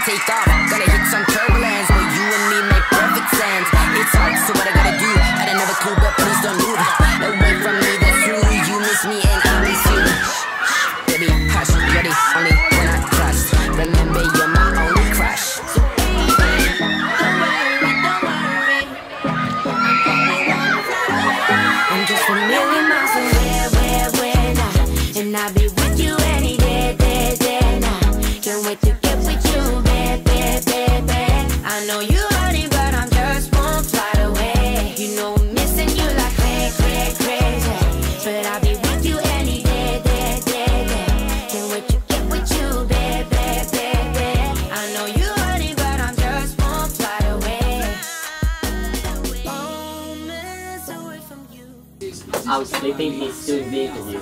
take off. Gonna hit some turbulence, but you and me make perfect sense. It's hard, so what I gotta do? I don't have a clue, but please don't move away from me, that's true. You miss me and I miss you. Baby, hush, you're the only one I trust. Remember, you're my only crush. I'm just a million miles away, now, and I'll be with you any day, now. Can't wait to get with you, baby. I know you honey, but I'm just one flight away. You know I'm missing you like crazy, but I'll be with you any day. Can't wait to get with you, baby. I know you honey, but I'm just one flight away. Moments away from you. I was sleeping, he's doing the interview.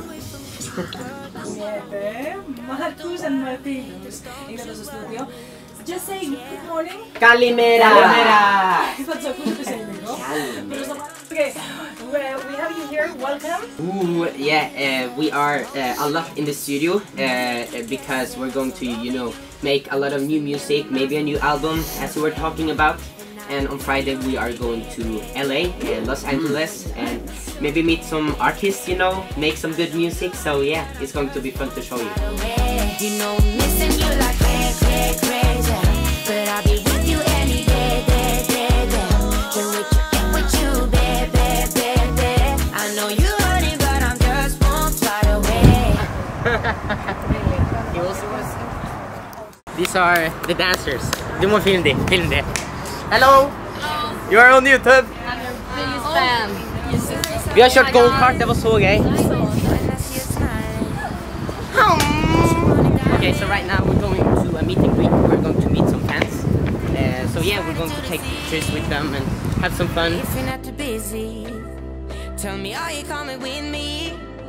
Marcus and Martinus in the studio. Just say good morning. Kalimera! What's up? Okay, we have you here. Welcome. Ooh, yeah, we are a lot in the studio because we're going to, you know, make a lot of new music, maybe a new album, as we were talking about. And on Friday we are going to LA and Los Angeles and maybe meet some artists, you know, make some good music. So yeah, it's going to be fun to show you. You know, missing you like crazy, but I'll be with you any day. Can't wait to get with you, baby. I know you honey, but I'm just one flight away. He also was. These are the dancers. Do more film there. Hello! You are on YouTube! I'm your biggest fan. Vi har kört go-kart, det var så gay. Okay, so right now we're going to a meet and greet. We're going to meet some fans. So yeah, we're going to take pictures with them and have some fun. If you're not too busy, tell me, are you coming with me?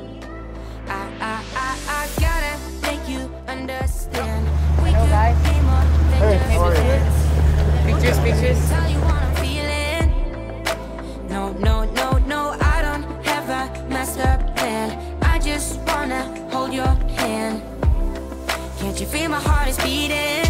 I gotta make you understand. We could be more than just friends. Pictures. Tell you what I'm feeling. No, I don't have a master plan. I just wanna hold your hand. Can't you feel my heart is beating?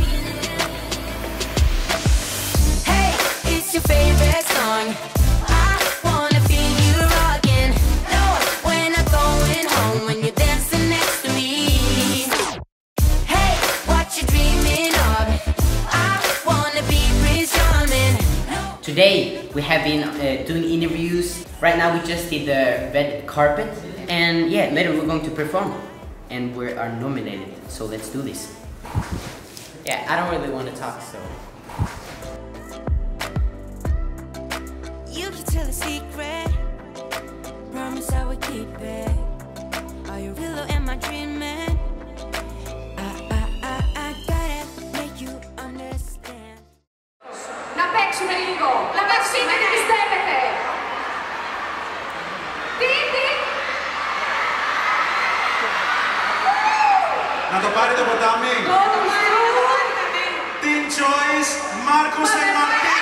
Hey, it's your favorite song. I wanna feel you rocking. No, when I'm going home, when you're dancing next to me. Hey, what you dreaming of? I wanna be Prince Charming. Today we have been doing interviews. Right now we just did the red carpet. And yeah, later we're going to perform. And we are nominated, so let's do this. Yeah, I don't really want to talk, so. You can tell a secret. Promise I will keep it. Are you real or am I dreaming? I gotta make you understand. Na peč meligo, la mašina ne iztebete. Ti. Να το πάρει το ποτάμι. Team Choice, Marcus and Martin.